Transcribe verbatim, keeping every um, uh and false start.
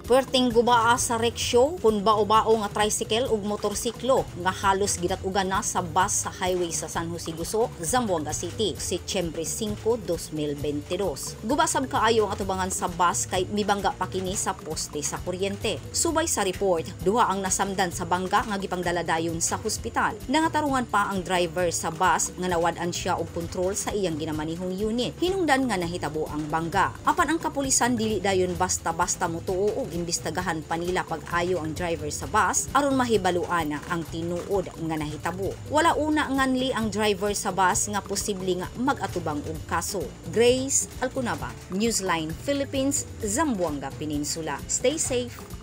Perting gubaa sa reksyo kun bao-bao nga tricycle ug motorsiklo nga halos gidat-ugan na sa bus sa highway sa San Jose Guso, Zamboanga City, Setyembre singko, dos mil beintidós. Gubasab kaayo ang atubangan sa bus kay mibangga pa kini sa poste sa kuryente. Subay sa report, duha ang nasamdan sa bangga nga gipangdala dayon sa hospital. Nangatarungan pa ang driver sa bus nga nawad-an siya og kontrol sa iyang ginamanihong unit. Hinungdan nga nahitabo ang bangga. Apan ang kapulisan dili dayon basta-basta motuo og imbestagahan pa nila pag-ayo ang driver sa bus aron mahibaluan ang tinuod nga nahitabo. Wala una nganli ang driver sa bus nga posible nga mag-atubang og kaso. Grace Alcunaba, Newsline Philippines, Zamboanga Peninsula. Stay safe.